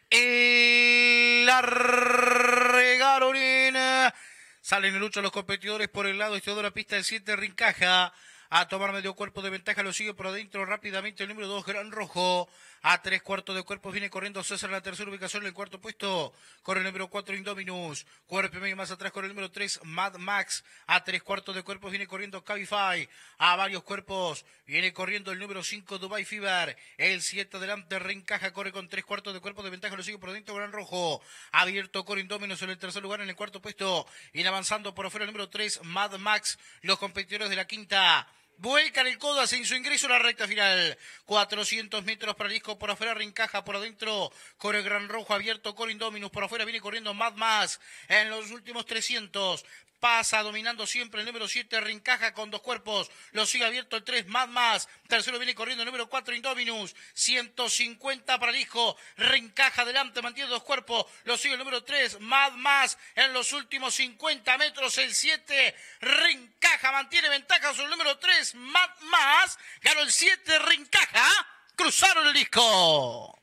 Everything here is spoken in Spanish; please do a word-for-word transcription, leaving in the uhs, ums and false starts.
El largaron en... Salen en lucha los competidores por el lado izquierdo de la pista. El siete Rincaja a tomar medio cuerpo de ventaja. Lo sigue por adentro rápidamente el número dos Gran Rojo. A tres cuartos de cuerpo viene corriendo César en la tercera ubicación. En el cuarto puesto corre el número cuatro Indominus. Cuerpo y medio más atrás corre el número tres Mad Max. A tres cuartos de cuerpo viene corriendo Cabify. A varios cuerpos viene corriendo el número cinco Dubai Fever. El siete adelante Rincaja corre con tres cuartos de cuerpo de ventaja. Lo sigue por dentro Gran Rojo. Abierto corre Indominus en el tercer lugar. En el cuarto puesto viene avanzando por afuera el número tres Mad Max. Los competidores de la quinta vuelcan el codo hacia su ingreso a la recta final. cuatrocientos metros para el disco. Por afuera Rincaja, por adentro corre Gran Rojo. Abierto corre Indominus. Por afuera viene corriendo Mad Max. En los últimos trescientos pasa dominando siempre el número siete Rincaja con dos cuerpos. Lo sigue abierto el tres Mad Max. Tercero viene corriendo el número cuatro Indominus. ciento cincuenta para el hijo. Rincaja adelante, mantiene dos cuerpos. Lo sigue el número tres Mad Max. En los últimos cincuenta metros el siete Rincaja mantiene ventaja sobre el número tres Mad Max. Ganó el siete Rincaja. Cruzaron el disco.